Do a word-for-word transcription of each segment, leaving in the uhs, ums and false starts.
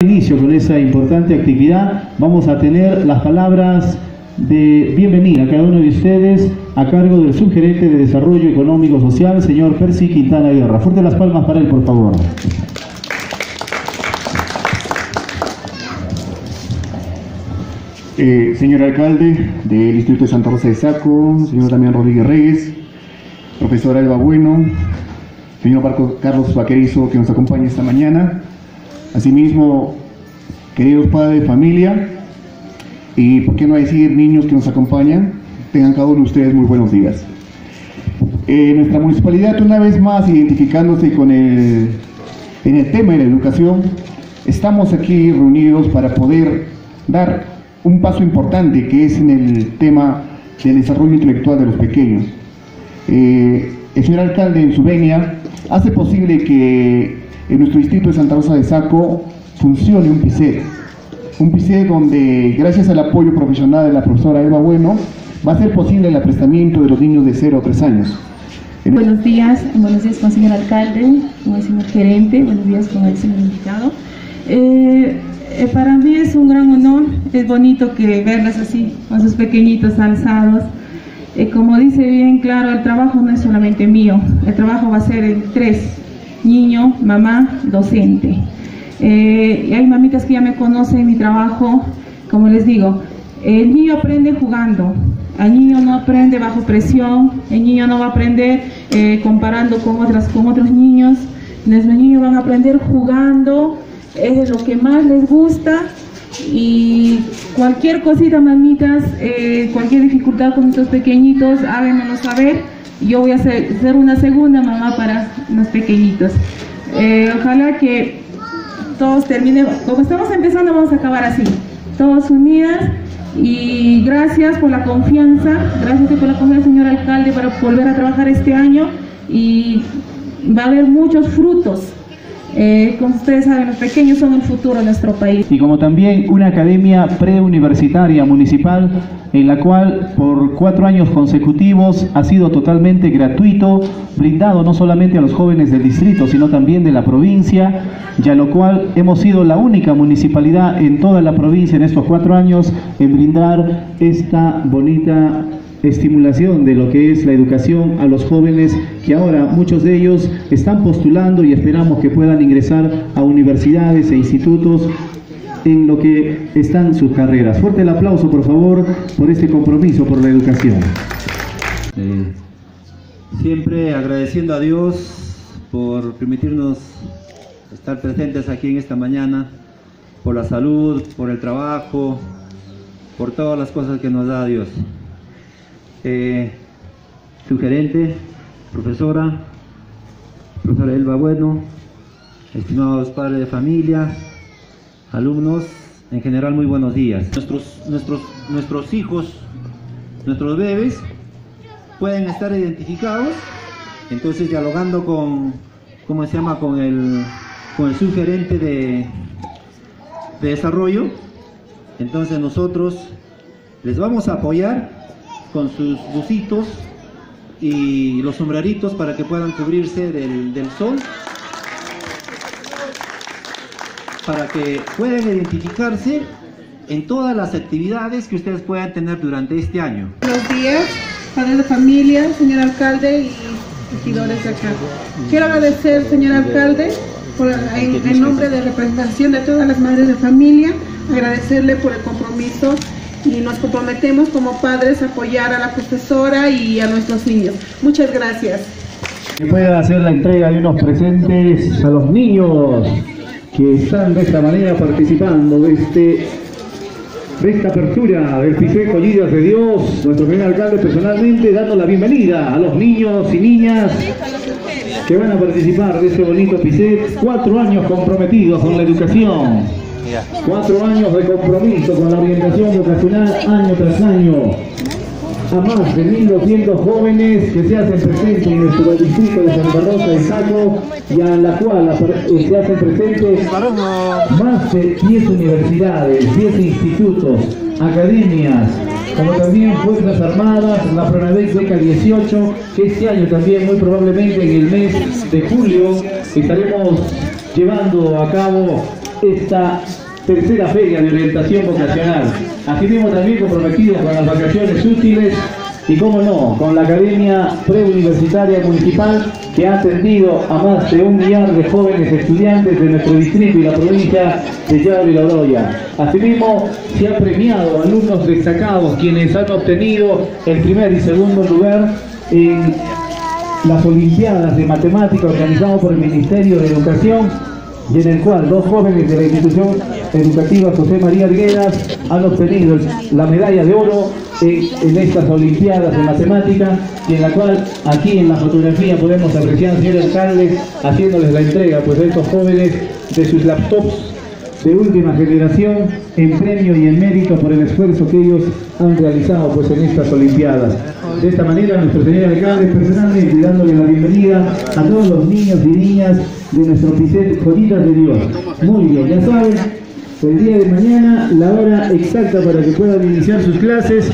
Inicio con esa importante actividad. Vamos a tener las palabras de bienvenida a cada uno de ustedes a cargo del subgerente de Desarrollo Económico Social, señor Percy Quintana Guerra. Fuerte las palmas para él, por favor. Eh, señor alcalde del Distrito de Santa Rosa de Saco, señor Damián Rodríguez Reyes, profesora Elba Bueno, señor Marco Carlos Vaquerizo, que nos acompaña esta mañana, asimismo, queridos padres de familia, y por qué no decir niños que nos acompañan, tengan cada uno de ustedes muy buenos días. Eh, nuestra municipalidad, una vez más, identificándose con el, en el tema de la educación, estamos aquí reunidos para poder dar un paso importante que es en el tema del desarrollo intelectual de los pequeños. Eh, el señor alcalde en su venia hace posible que en nuestro distrito de Santa Rosa de Saco funcione un P I C E T, un P I C E T donde gracias al apoyo profesional de la profesora Elba Bueno va a ser posible el aprestamiento de los niños de cero a tres años. En buenos días, buenos días con el señor alcalde, con el señor gerente, buenos días con el señor invitado. Eh, Eh, para mí es un gran honor, es bonito que verlas así, con sus pequeñitos alzados. Eh, como dice bien claro, el trabajo no es solamente mío, el trabajo va a ser en tres, niño, mamá, docente. Eh, y hay mamitas que ya me conocen mi trabajo, como les digo, el niño aprende jugando, el niño no aprende bajo presión, el niño no va a aprender eh, comparando con, otras, con otros niños, los niños van a aprender jugando. Es lo que más les gusta y cualquier cosita, mamitas, eh, cualquier dificultad con estos pequeñitos, háganoslo saber. Yo voy a ser, ser una segunda mamá para los pequeñitos. Eh, ojalá que todos terminen, como estamos empezando, vamos a acabar así, todos unidas. Y gracias por la confianza, gracias por la confianza, señor alcalde, para volver a trabajar este año y va a haber muchos frutos. Eh, como ustedes saben, los pequeños son el futuro de nuestro país. Y como también una academia preuniversitaria municipal en la cual por cuatro años consecutivos ha sido totalmente gratuito, brindado no solamente a los jóvenes del distrito, sino también de la provincia, y a lo cual hemos sido la única municipalidad en toda la provincia en estos cuatro años en brindar esta bonita estimulación de lo que es la educación a los jóvenes, que ahora muchos de ellos están postulando y esperamos que puedan ingresar a universidades e institutos en lo que están sus carreras. Fuerte el aplauso, por favor, por este compromiso por la educación. Eh, siempre agradeciendo a Dios por permitirnos estar presentes aquí en esta mañana, por la salud, por el trabajo, por todas las cosas que nos da Dios. Eh, su gerente, profesora, profesora Elba Bueno, estimados padres de familia, alumnos, en general muy buenos días. Nuestros, nuestros, nuestros hijos, nuestros bebés pueden estar identificados, entonces dialogando con, ¿cómo se llama?, con el, con el subgerente de, de desarrollo, entonces nosotros les vamos a apoyar con sus bucitos y los sombreritos para que puedan cubrirse del, del sol, para que puedan identificarse en todas las actividades que ustedes puedan tener durante este año. Buenos días, padres de familia, señor alcalde y regidores de acá. Quiero agradecer, señor alcalde, por, en, en nombre de representación de todas las madres de familia, agradecerle por el compromiso y nos comprometemos como padres a apoyar a la profesora y a nuestros niños. Muchas gracias. Que pueda hacer la entrega de unos presentes a los niños que están de esta manera participando de, este, de esta apertura del P I C E T Collidas de Dios. Nuestro primer alcalde personalmente dando la bienvenida a los niños y niñas que van a participar de este bonito P I C E T. Cuatro años comprometidos con la educación. Cuatro años de compromiso con la orientación vocacional año tras año. A más de mil doscientos jóvenes que se hacen presentes en nuestro distrito de Santa Rosa de Saco y a la cual se hacen presentes más de diez universidades, diez institutos, academias, como también Fuerzas Armadas, la Pronadec Beca dieciocho, que este año también muy probablemente en el mes de julio estaremos llevando a cabo esta tercera feria de orientación vocacional. Asimismo también comprometidos con las vacaciones útiles y, cómo no, con la Academia Preuniversitaria Municipal, que ha atendido a más de un millar de jóvenes estudiantes de nuestro distrito y la provincia de Yaro y Loroya. Asimismo, se ha premiado a alumnos destacados quienes han obtenido el primer y segundo lugar en las Olimpiadas de Matemáticas organizadas por el Ministerio de Educación, y en el cual dos jóvenes de la institución educativa José María Arguedas han obtenido la medalla de oro en, en estas Olimpiadas de Matemáticas, y en la cual aquí en la fotografía podemos apreciar al señor alcalde haciéndoles la entrega pues a estos jóvenes de sus laptops de última generación en premio y en mérito por el esfuerzo que ellos han realizado pues en estas Olimpiadas. De esta manera, nuestro señor alcalde personalmente dándole la bienvenida a todos los niños y niñas de nuestro Picet Joyitas de Dios. Muy bien, ya saben, el día de mañana la hora exacta para que puedan iniciar sus clases.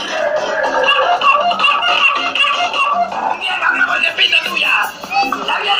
¡La